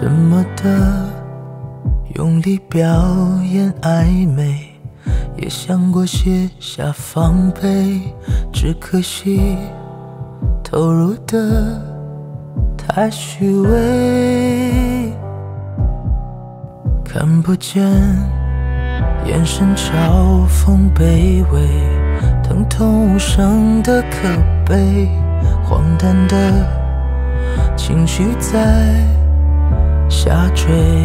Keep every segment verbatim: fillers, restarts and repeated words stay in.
什么的用力表演暧昧，也想过卸下防备，只可惜投入的太虚伪，看不见眼神嘲讽卑微，疼痛无声的可悲，荒诞的情绪在下坠，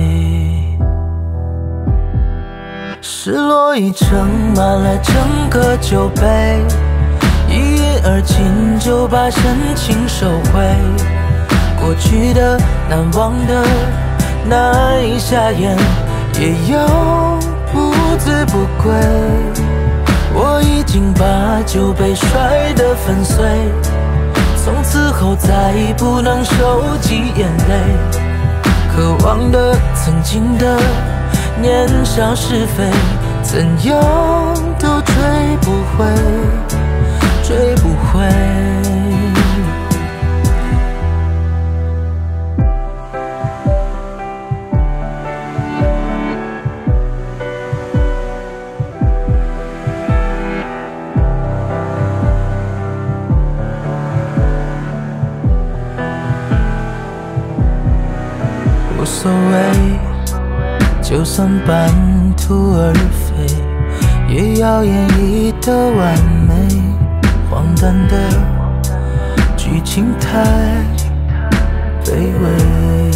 失落已盛满了整个酒杯，一饮而尽就把深情收回，过去的难忘的难以下咽，也要不醉不归。我已经把酒杯摔得粉碎，从此后再不能收集眼泪，渴望的曾经的年少是非，怎样都追不回，追不回。无所谓，就算半途而废，也要演绎的完美。荒诞的剧情太卑微，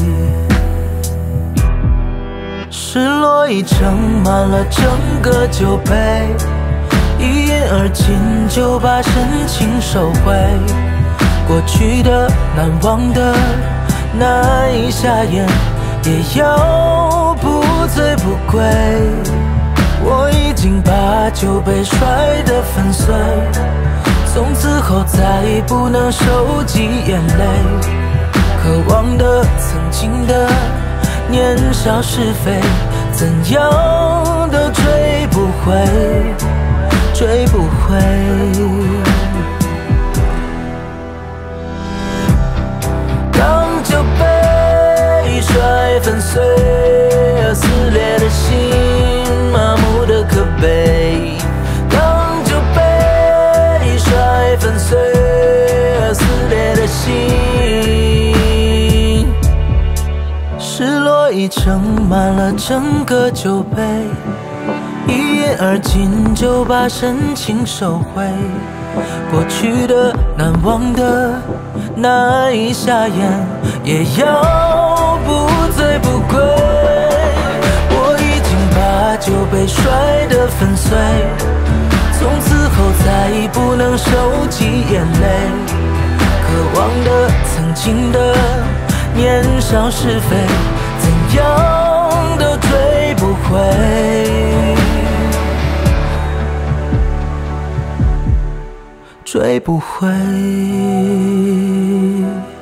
失落已盛满了整个酒杯，一饮而尽就把深情收回，过去的难忘的难以下咽，也要不醉不归。我已经把酒杯摔得粉碎，从此后再不能收集眼泪，渴望的曾经的年少是非，怎样都追不回，追不回。当酒杯摔粉碎，撕裂的心，麻木的可悲。当酒杯摔粉碎，撕裂的心，失落已盛满了整个酒杯，一饮而尽就把深情收回，过去的难忘的难以下咽，也要不醉不归。我已经把酒杯摔得粉碎，从此后再不能收集眼泪，渴望的曾经的年少是非，怎样都追不回，追不回。